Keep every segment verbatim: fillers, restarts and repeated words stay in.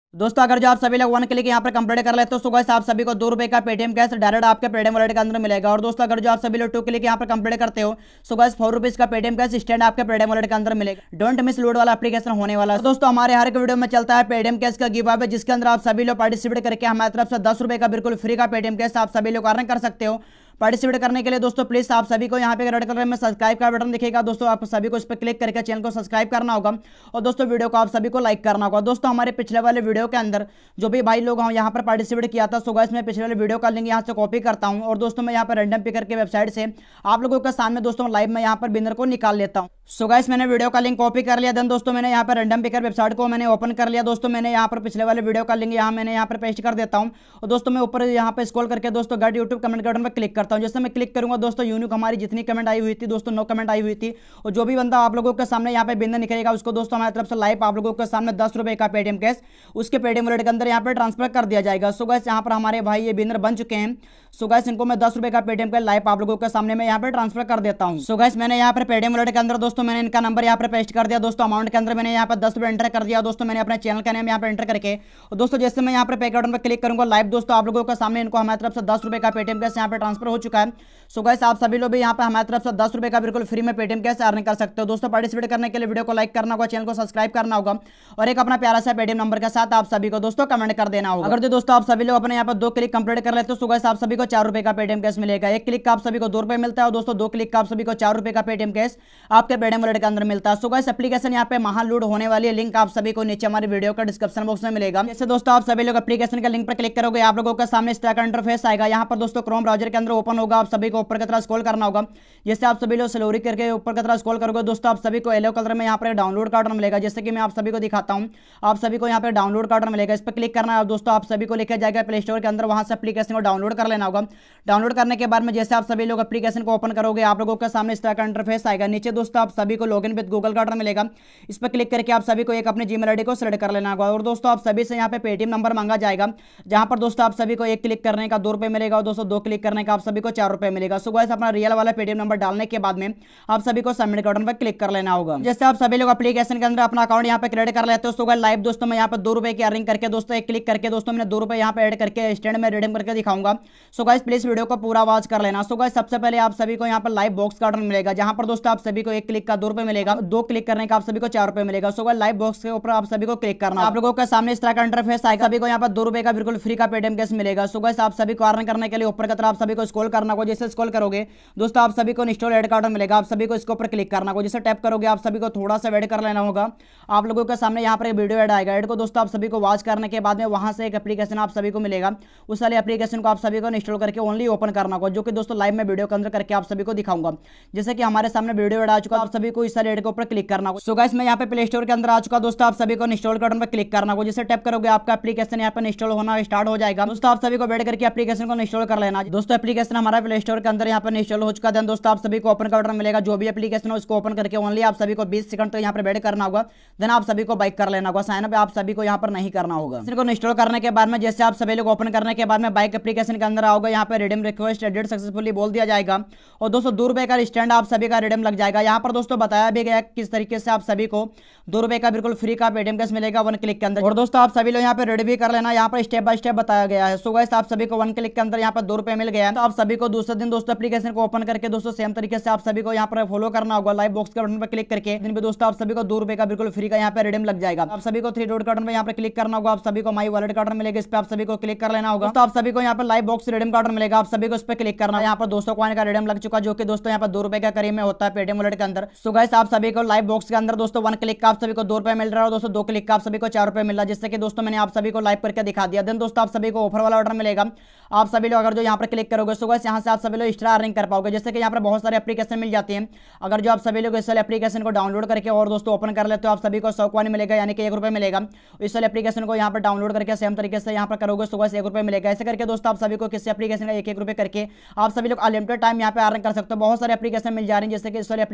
दोस्तों अगर जो आप सभी लोग वन क्लिक यहाँ पर कंप्लीट कर लेते हो तो गाइस आप सभी को दो रुपए का पेटीएम कैश डायरेक्ट आपके पेटीएम वॉलेट के अंदर मिलेगा। और दोस्तों अगर जो आप सभी लोग टू क्लिक यहाँ पर कंप्लीट करते हो तो गाइस फोर रुपीज का पेटीएम कैश स्टैंड आपके पेटीएम वॉलेट के अंदर मिलेगा। डोंट मिस लूड वाला एप्लीकेशन होने वाला है। तो दोस्तों हमारे हर एक वीडियो में चलता है पेटीएम कैश का गिव अवे, जिसके अंदर आप सभी लोग पार्टिसिपेट करके हमारी तरफ से दस रुपए का बिल्कुल फ्री का पेटीएम कैश आप सभी लोग अर्न कर सकते हो। पार्टिसिपेट करने के लिए दोस्तों प्लीज आप सभी को यहाँ पे रेड कलर में सब्सक्राइब का बटन दिखेगा, दोस्तों आप सभी को इस पर क्लिक करके चैनल को सब्सक्राइब करना होगा और दोस्तों वीडियो को आप सभी को लाइक करना होगा। दोस्तों हमारे पिछले वाले वीडियो के अंदर जो भी भाई लोग यहाँ पर पार्टिसिपेट किया था, सो गाइस मैं पिछले वाले वीडियो का लिंक यहाँ से कॉपी करता हूँ और दोस्तों मैं यहाँ पर रैंडम पिकर के वेबसाइट से आप लोगों के सामने दोस्तों लाइव में यहाँ पर विनर को निकाल लेता हूँ। सो गाइस मैंने वीडियो का लिंक कॉपी कर लिया, देन दोस्तों मैंने यहाँ पर रैंडम पिकर वेबसाइट को मैंने ओपन कर लिया। दोस्तों मैंने यहाँ पर पिछले वाले वीडियो का लिंक यहाँ मैंने यहाँ पर पेस्ट कर देता हूँ और दोस्तों मैं ऊपर यहाँ पर स्क्रॉल करके दोस्तों गेट यूट्यूब कमेंट बटन पर क्लिक करता हूँ। जैसे मैं क्लिक करूंगा दोस्तों यूनिक हमारी जितनी कमेंट आई हुई थी दोस्तों नौ कमेंट आई हुई थी और जो भी बंदा आप लोगों के सामने यहाँ पे विनर निकलेगा उसको दोस्तों हमारी तरफ से लाइव आप लोगों के सामने दस रुपए का पेटीएम कैश उसके पेटीएम वॉलेट के अंदर यहाँ पे ट्रांसफर कर दिया जाएगा। सो गाइस यहाँ पर हमारे भाई ये विनर बन चुके हैं। सो गाइस इनको मैं दस रुपए का पेटीएम कैश लाइव आप लोगों के सामने मैं यहाँ पे ट्रांसफर कर देता हूँ। सो गाइस मैंने यहाँ पर पेटीएम वॉलेट के अंदर दोस्तों मैंने इनका नंबर यहाँ पर पेस्ट कर दिया। दोस्तों अमाउंट के अंदर मैंने यहाँ पर दस रुपए एंटर कर दिया। दोस्तों मैंने अपने चैनल का नेम यहाँ पर एंटर करके और दोस्तों जैसे मैं यहाँ पर पे बटन पर क्लिक करूंगा लाइव दोस्तों आप लोगों के सामने इनको हमारी तरफ से दस रुपए का पेटीएम कैश यहाँ पे ट्रांसफर हो चुका है। सो गाइस आप सभी लोग भी यहाँ पे हमारी तरफ से दस रुपए का बिल्कुल फ्री में पेटीएम कैश अर्न कर सकते हो। दोस्तों पार्टिसिपेट करने के लिए वीडियो को लाइक करना होगा, चैनल को सब्सक्राइब करना होगा और एक अपना प्यारा सा पेटीएम नंबर के साथ आप सभी को दोस्तों कमेंट कर देना होगा। अगर जो दोस्तों आप सभी लोग अपने यहाँ पर दो क्लिक कंप्लीट कर लेते हो तो गाइस आप सभी को चार रुपए का पेटीएम कैश मिलेगा। एक क्लिक का आप सभी को दो रुपए मिलता है और दोस्तों दो क्लिक का आप सभी को चार रुपए का पेटीएम कैश आपके पेटीएम वॉलेट के अंदर मिलता है। सो गाइस एप्लीकेशन यहाँ पे महान लूट होने वाली है, लिंक आप सभी को नीचे हमारे वीडियो का डिस्क्रिप्शन बॉक्स में मिलेगा। जैसे दोस्तों आप सभी लोग एप्लीकेशन के लिंक पर क्लिक करोगे आप लोगों के सामने इस तरह का इंटरफेस आएगा। यहाँ पर दोस्तों क्रोम ब्राउजर के अंदर ओपन होगा, आप सभी को ऊपर की तरफ स्क्रॉल करना होगा। जैसे आप सभी लोग स्लोरी करके ऊपर की तरफ स्क्रॉल करोगे दोस्तों आप सभी को येलो कलर में यहाँ पर डाउनलोड का बटन मिलेगा। जैसे कि मैं आप सभी को दिखाता हूँ, आप सभी को यहाँ पर डाउनलोड का बटन मिलेगा, इस पर क्लिक करना है दोस्तों आप सभी को लेकर जाएगा प्ले स्टोर के अंदर, वहां से एप्लीकेशन को डाउनलोड कर लेना होगा। डाउनलोड करने के बाद में जैसे आप सभी लोग एप्लीकेशन को ओपन करोगे आप लोगों के सामने इस तरह का इंटरफेस आएगा। नीचे दोस्तों आप सभी को लॉगिन विद गूगल का बटन मिलेगा, इस पर क्लिक करके आप सभी को एक अपने जीमेल आईडी को सेलेक्ट कर लेना होगा। और दोस्तों आप सभी से यहाँ पे पेटीएम नंबर मांगा जाएगा, जहां पर दोस्तों आप सभी को एक क्लिक करने का दो रुपए मिलेगा और दोस्तों दो क्लिक करने का आप सभी को चार रुपए मिलेगा। सो गाइस अपना रियल वाला पेटीएम नंबर डालने के बाद में आप सभी को सबमिट का बटन पर क्लिक कर लेना होगा। जैसे आप सभी लोग एप्लीकेशन के अंदर अपना अकाउंट यहाँ पे क्रिएट कर लेते हो। सो गाइस लाइव दोस्तों मैं यहाँ पे दो रुपए की अर्निंग करके दोस्तों एक क्लिक करके दोस्तों मैंने दो रुपए यहाँ पे ऐड करके स्टैंड में रिडीम करके दिखाऊंगा। सो गाइस प्लीज वीडियो को पूरा वॉच कर लेना। सो गाइस सबसे पहले आप सभी को यहाँ पर लाइव बॉक्स का बटन मिलेगा, जहां पर दोस्तों आप सभी को एक क्लिक का दो रुपए मिलेगा, दो क्लिक करने का आप सभी को चार रुपए मिलेगा। सो गाइस लाइव बॉक्स के ऊपर आप सभी को क्लिक करना, आप लोगों के सामने इस तरह का इंटरफेस आएगा। सभी को यहाँ पर दो रुपए का बिल्कुल फ्री का पेटीएम कैश मिलेगा। सो गाइस आप सभी को अर्न करने के लिए ऊपर की तरफ आप सभी को स्क्रॉल करना होगा। जैसे स्क्रॉल करोगे दोस्तों आप सभी को इंस्टॉल एड का बटन मिलेगा, आप सभी को इसके ऊपर क्लिक करना होगा। जैसे टैप करोगे आप सभी को थोड़ा सा वेट कर लेना होगा, आप लोगों के सामने यहाँ पर एक वीडियो ऐड आएगा। ऐड को दोस्तों आप सभी को वॉच करने के बाद में वहां से एक एप्लीकेशन आप सभी को मिलेगा, उस वाले एप्लीकेशन को आप सभी को इंस्टॉल करके ओनली ओपन करना होगा, जो कि दोस्तों लाइव में वीडियो के अंदर करके आप सभी को दिखाऊंगा। जैसे कि हमारे सामने वीडियो ऐड आ चुका है, आप सभी को इस वाले ऐड के ऊपर क्लिक करना होगा। सो गाइस मैं यहाँ पे प्ले स्टोर के अंदर आ चुका दोस्तों, आप सभी को इंस्टॉल का बटन पर क्लिक करना होगा। जैसे टैप करोगे आपका एप्लीकेशन यहाँ पर इंस्टॉल होना स्टार्ट हो जाएगा। दोस्तों आप सभी को वेट करके एप्लीकेशन को इंस्टॉल कर लेना। दोस्तों एप्लीकेशन हमारा प्ले स्टोर के अंदर यहाँ पर इंस्टॉल हो चुका है। दोस्तों आप सभी को ओपन का बटन मिलेगा, जो भी एप्लीकेशन है उसको ओपन करके ओनली आप सभी को बीस सेकंड तक यहाँ पर वेट करना होगा। देन आप सभी को बाइक कर लेना होगा, साइन अप आप सभी को यहाँ पर नहीं करना होगा। इसको इंस्टॉल करने के बाद में जैसे आप सभी लोग ओपन करने के बाद में बाइक एप्लीकेशन के अंदर आओगे, यहाँ पे रिडीम रिक्वेस्ट एडेड सक्सेसफुली बोल दिया जाएगा और दोस्तों दो रुपए का स्टैंड आप सभी का रिडीम लग जाएगा। यहाँ पर दोस्तों बताया भी गया किस तरीके से आप सभी को दो रुपए का बिल्कुल फ्री का पेटीएम कैश मिलेगा वन क्लिक के अंदर। और दोस्तों आप सभी लोग यहाँ पे रेडी भी कर लेना, यहाँ पर स्टेप बाय स्टेप बताया गया है। सो गाइस आप सभी को वन क्लिक के अंदर यहाँ पर दो रुपए मिल गया, तो आप सभी को दूसरे दिन दोस्तों एप्लीकेशन को ओपन करके दोस्तों सेम तरीके से आप सभी को यहाँ पर फॉलो करना होगा। लाइव बॉक्स के बटन पर क्लिक करके दिन पे दोस्तों आप सभी को दो रुपए का बिल्कुल फ्री का यहाँ पे रिडीम लग जाएगा। आप सभी को थ्री डॉट का बटन पे यहाँ पर क्लिक करना होगा, आप सभी को माई वॉलेट का बटन मिलेगा, इस पे आप सभी को क्लिक कर लेना होगा। तो आप सभी को यहाँ पर लाइव बॉक्स रिडीम का बटन मिलेगा, आप सभी को इस पे क्लिक करना है। यहाँ पर दो सौ कॉइन का रिडीम लग चुका, जो कि दोस्तों यहाँ पर दो रुपए का करीब में होता है पेटीएम वॉलेट के अंदर। सो गाइस आप सभी को लाइव बॉक्स के अंदर दोस्तों वन क्लिक का आप सभी को दो रुपए मिल रहा है, दोस्तों दो क्लिक का आप सभी को चार रुपए मिल रहा है, जिससे कि दोस्तों मैंने आप सभी को लाइव करके दिखा दिया। देन दोस्तों आप सभी को ऑफर वाला ऑर्डर मिलेगा, आप सभी लोग अगर जो यहाँ पर क्लिक करोगे सो गाइस यहाँ से आप सभी लोग एक्स्ट्रा अर्निंग कर पाओगे। जैसे कि यहाँ पर बहुत सारे एप्लीकेशन मिल जाती हैं, अगर जो आप सभी लोग इस वाले एप्लीकेशन को डाउनलोड करके और दोस्तों ओपन कर लेते हो आप सभी को सौ कॉइन मिलेगा, यानी कि एक रुपए मिलेगा। इस वाले एप्लीकेशन को यहाँ पर डाउनलोड करके सेम तरीके से यहाँ पर करोगे सो गाइस एक रुपए मिलेगा। ऐसे करके दोस्तों आप सभी को किसी एप्लीकेशन का एक एक रुपए करके आप सभी लोग अनलिमिटेड टाइम यहाँ पे अर्न कर सकते हो। बहुत सारे एप्लीकेशन मिल जा रही है, जैसे कि इस वाले एप्लीकेशन को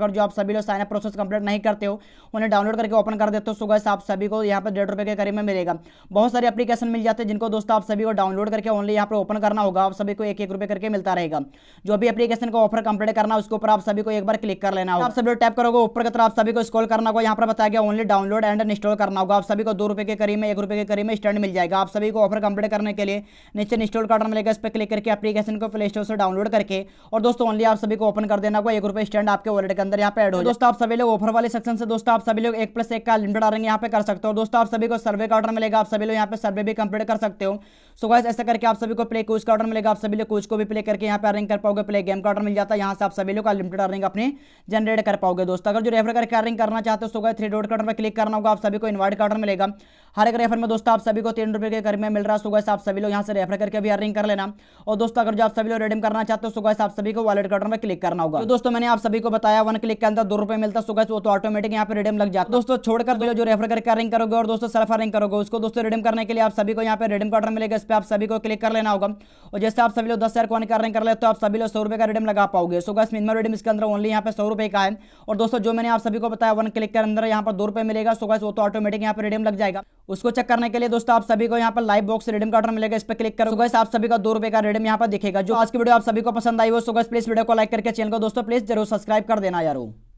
अगर जो आप सभी लोग साइन अप प्रोसेस कंप्लीट नहीं करते हो, उन्हें डाउनलोड करके ओपन कर देते हो, सो गाइस आप सभी को यहाँ पर डेढ़ रुपए के करीब में मिलेगा। बहुत सारे एप्लीकेशन मिल जाते हैं जिनको दोस्तों आप सभी को डाउनलोड करके ओनली यहाँ पर ओपन करना होगा, आप सभी को एक एक रुपए करके मिलता रहेगा। जो भी एप्लीकेशन का ऑफर कंप्लीट करना है उसके ऊपर आप सभी को एक बार क्लिक कर लेना होगा। आप सभी लोग टैप करोगे ऊपर की तरफ, आप सभी को स्क्रॉल करना होगा, यहाँ पर बताया गया ओनली डाउनलोड एंड इंस्टॉल करना होगा। आप सभी को दो रुपए के करीब में, एक रुपए के करीब में स्टैंड मिल जाएगा। आप सभी को ऑफर कंप्लीट करने के लिए नीचे इंस्टॉल का बटन मिलेगा, इस पर क्लिक करके एप्लीकेशन को प्ले स्टोर से डाउनलोड करके और दोस्तों ओनली आप सभी को ओपन कर देना होगा, एक रुपए स्टैंड आपके वॉलेट के अंदर यहाँ पे ऐड हो। दोस्तों आप सभी लोग ऑफर वाले सेक्शन से दोस्तों आप सभी लोग एक प्लस एक का लिमिटेड अर्निंग यहाँ पे कर सकते हो। दोस्तों आप सभी को सर्वे का ऑर्डर मिलेगा, आप सभी लोग यहाँ पे सर्वे भी कंप्लीट कर सकते हो। सो गाइस ऐसा करके आप सभी को प्ले क्विज का ऑर्डर मिलेगा, आप सभी लोग क्विज को भी प्ले करके यहाँ पे अर्निंग कर पाओगे। प्ले गेम का ऑर्डर मिल जाता है, यहाँ से आप सभी लोग अनलिमिटेड अर्निंग अपने जनरेट कर पाओगे। दोस्तों अगर जो रेफर करके अर्निंग करना चाहते हो सो गाइस थ्री डॉट का ऑर्डर पर क्लिक करना होगा, आप सभी को इनवाइट का ऑर्डर मिलेगा। हर एक रेफर में दोस्तों आप सभी को तीन रुपए के करीब में मिल रहा है। सो गाइस आप सभी लोग यहाँ से रेफर करके भी अर्निंग कर लेना। और दोस्तों अगर जो आप सभी लोग रिडीम करना चाहते हो सो गाइस आप सभी को वॉलेट का ऑर्डर में क्लिक करना होगा। तो दोस्तों मैंने आप सभी को बताया वन क्लिक के अंदर दो रुपए मिलता है, सो गाइस वो तो ऑटोमेटिक यहाँ पे रिडीम लग जाता है। दोस्तों छोड़कर जो जो रेफर करके अर्निंग करोगे और दोस्तों सेल्फ अर्निंग करोगे उसको दोस्तों रिडीम करने के लिए आप सभी को यहाँ पे रिडीम का ऑर्डर मिलेगा, इस पर आप सभी को क्लिक कर लेना होगा। और जैसे आप सभी लोग दस हजार कॉइन का अर्निंग कर ले तो आप सभी लोग सौ रुपए का रिडीम लगा पाओगे। सो गाइस मिनिमम रिडीम इसके अंदर ओनली यहाँ पे सौ रुपए का है। और दोस्तों जो मैंने आप सभी को बताया वन क्लिक के अंदर यहाँ पर दो रुपए मिलेगा, सो गाइस वो तो ऑटोमेटिक यहाँ पे रिडीम लग जाएगा। उसको चेक करने के लिए दोस्तों आप सभी को यहाँ पर लाइव बॉक्स रिडीम का ऑर्डर मिलेगा, इस पर क्लिक करो। गाइस आप सभी का दो रुपए का रिडीम यहाँ पर दिखेगा। जो आज की वीडियो आप सभी को पसंद आई हो सो गाइस प्लीज वीडियो को लाइक करके चैनल को दोस्तों प्लीज जरूर सब्सक्राइब कर देना यारो।